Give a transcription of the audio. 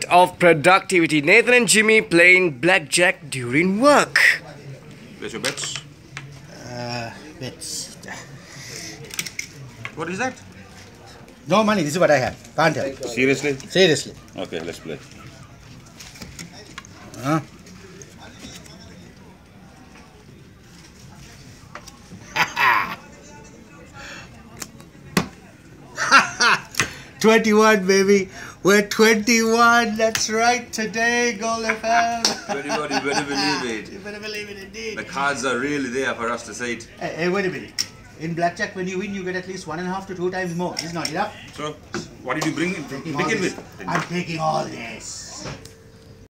of productivity. Nathan and Jimmy playing blackjack during work. Where's your bets? Bets. What is that? No money, this is what I have. Can't help. Seriously? Seriously. Okay, let's play. Huh? 21, baby. We're 21. That's right. Today, Gold FM. 21, you better believe it. You better believe it, indeed. The cards are really there for us to say it. Hey, wait a minute. In blackjack, when you win, you get at least 1.5 to 2 times more. It's not enough. So, what did you begin with? I'm taking all this.